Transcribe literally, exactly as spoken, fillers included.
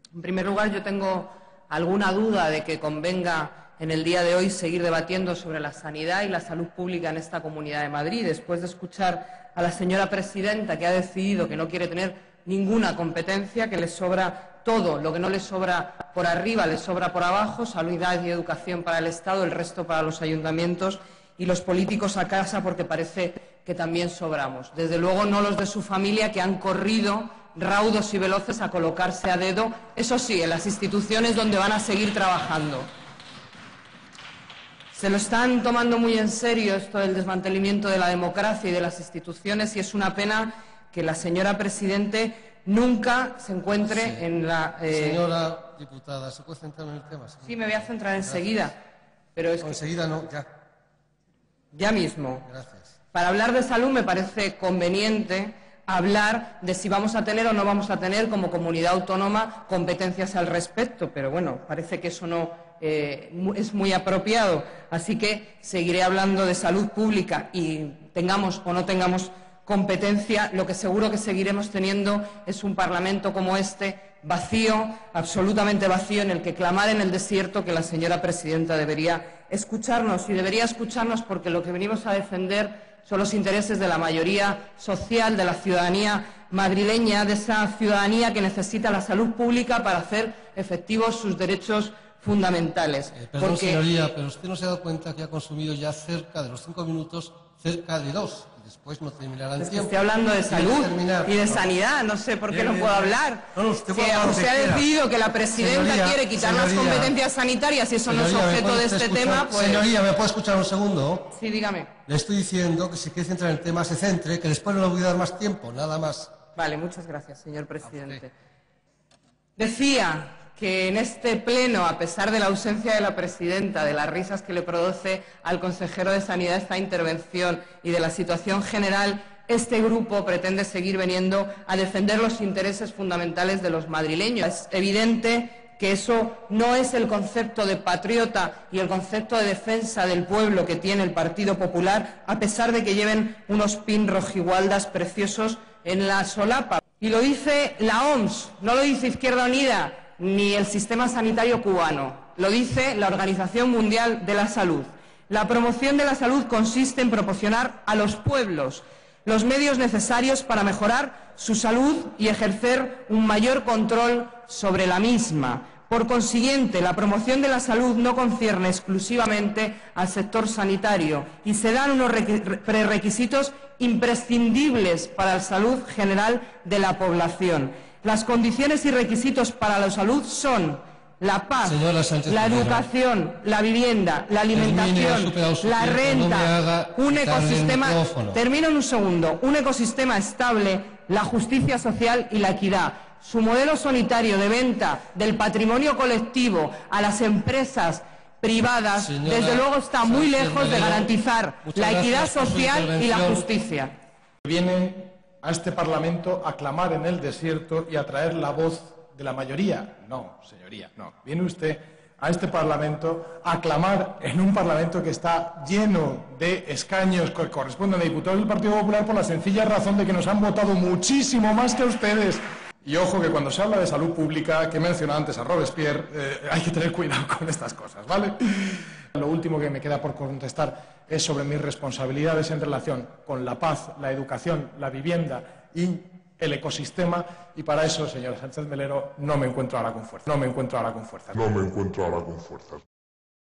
En primer lugar, yo tengo alguna duda de que convenga en el día de hoy seguir debatiendo sobre la sanidad y la salud pública en esta Comunidad de Madrid, después de escuchar a la señora presidenta, que ha decidido que no quiere tener ninguna competencia, que le sobra todo, lo que no le sobra por arriba le sobra por abajo, sanidad y educación para el Estado, el resto para los ayuntamientos y los políticos a casa, porque parece que también sobramos. Desde luego no los de su familia, que han corrido raudos y veloces a colocarse a dedo, eso sí, en las instituciones donde van a seguir trabajando. Se lo están tomando muy en serio esto del desmantelamiento de la democracia y de las instituciones, y es una pena que la señora Presidente nunca se encuentre sí. en la... Eh... Señora diputada, ¿se puede centrar en el tema? Sí, me voy a centrar enseguida. Pero es no, que... enseguida no, ya. Ya mismo. Gracias. Para hablar de salud me parece conveniente hablar de si vamos a tener o no vamos a tener como comunidad autónoma competencias al respecto, pero bueno, parece que eso no eh, es muy apropiado, así que seguiré hablando de salud pública y tengamos o no tengamos competencia, lo que seguro que seguiremos teniendo es un Parlamento como este, vacío, absolutamente vacío, en el que clamar en el desierto que la señora presidenta debería escucharnos, y debería escucharnos porque lo que venimos a defender son los intereses de la mayoría social, de la ciudadanía madrileña, de esa ciudadanía que necesita la salud pública para hacer efectivos sus derechos fundamentales. Eh, perdón, porque... señoría, pero usted no se ha dado cuenta que ha consumido ya cerca de los cinco minutos, cerca de dos, y después no terminará el es que tiempo. estoy hablando de salud y de no. sanidad, no sé por qué bien, no puedo bien. hablar. No, no, usted si puede hablar se ha quiera. decidido que la presidenta señoría, quiere quitar señoría, las competencias sanitarias y eso señoría, no es objeto de este escuchar? tema, pues... Señoría, ¿me puede escuchar un segundo? Sí, dígame. Le estoy diciendo que si quiere centrar en el tema se centre, que después no le voy a dar más tiempo, nada más. Vale, muchas gracias, señor presidente. Decía que en este pleno, a pesar de la ausencia de la presidenta, de las risas que le produce al consejero de Sanidad esta intervención y de la situación general, este grupo pretende seguir viniendo a defender los intereses fundamentales de los madrileños. Es evidente que eso no es el concepto de patriota y el concepto de defensa del pueblo que tiene el Partido Popular, a pesar de que lleven unos pin rojigualdas preciosos en la solapa. Y lo dice la O M S, no lo dice Izquierda Unida ni el sistema sanitario cubano, lo dice la Organización Mundial de la Salud. La promoción de la salud consiste en proporcionar a los pueblos los medios necesarios para mejorar su salud y ejercer un mayor control sobre la misma. Por consiguiente, la promoción de la salud no concierne exclusivamente al sector sanitario y se dan unos prerequisitos imprescindibles para la salud general de la población. Las condiciones y requisitos para la salud son la paz, la educación, la vivienda, la alimentación, la renta, un ecosistema, termino en un segundo, un ecosistema estable, la justicia social y la equidad. Su modelo sanitario de venta del patrimonio colectivo a las empresas privadas, Señora, desde luego está muy Sánchez lejos de garantizar la equidad social y la justicia. Viene a este Parlamento a clamar en el desierto y a traer la voz de la mayoría. No, señoría, no. Viene usted a este Parlamento a clamar en un Parlamento que está lleno de escaños que corresponden a diputados del Partido Popular por la sencilla razón de que nos han votado muchísimo más que a ustedes. Y ojo que cuando se habla de salud pública, que he mencionado antes a Robespierre, eh, hay que tener cuidado con estas cosas, ¿vale? Lo último que me queda por contestar es sobre mis responsabilidades en relación con la paz, la educación, la vivienda y el ecosistema, y para eso, señora Sánchez Melero, no me encuentro ahora con fuerza. No me encuentro ahora con fuerza. No me encuentro ahora con fuerzas.